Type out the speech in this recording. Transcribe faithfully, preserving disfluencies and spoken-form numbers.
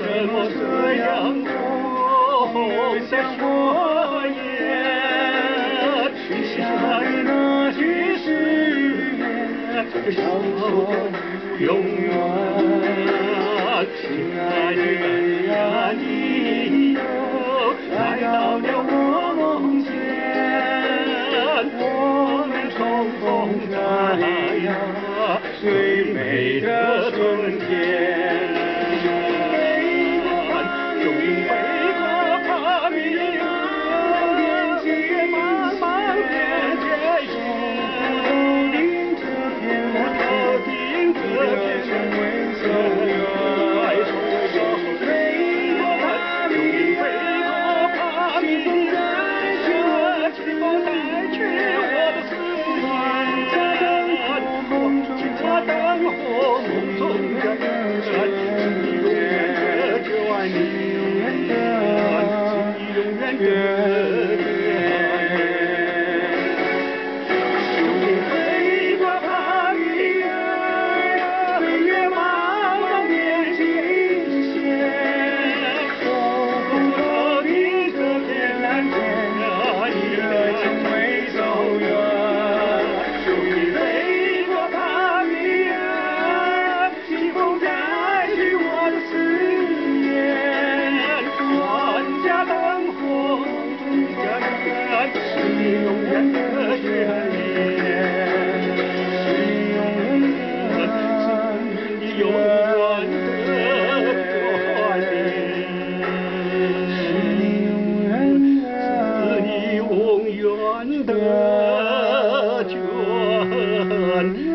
什么这样红的说言？许下的那句誓言，相守永远。亲爱的人呀，你又来到了我梦前，我们重逢在呀最美的春天。终于飞过帕米尔，解茫茫边界线，头顶这片头顶这片成为走远，飞过帕米尔，帕米尔，清风带去我的思念，请他灯火梦中人，你永远的就爱你。飞过帕米尔，飞越茫茫边境线，风头顶这片蓝天，你的情未走远。终于飞过帕米尔，清风带去我的思念，万家灯火中家人，是你永远的眷恋，是你永远的，是你永远的眷恋，是你永远的，是你永远的眷恋。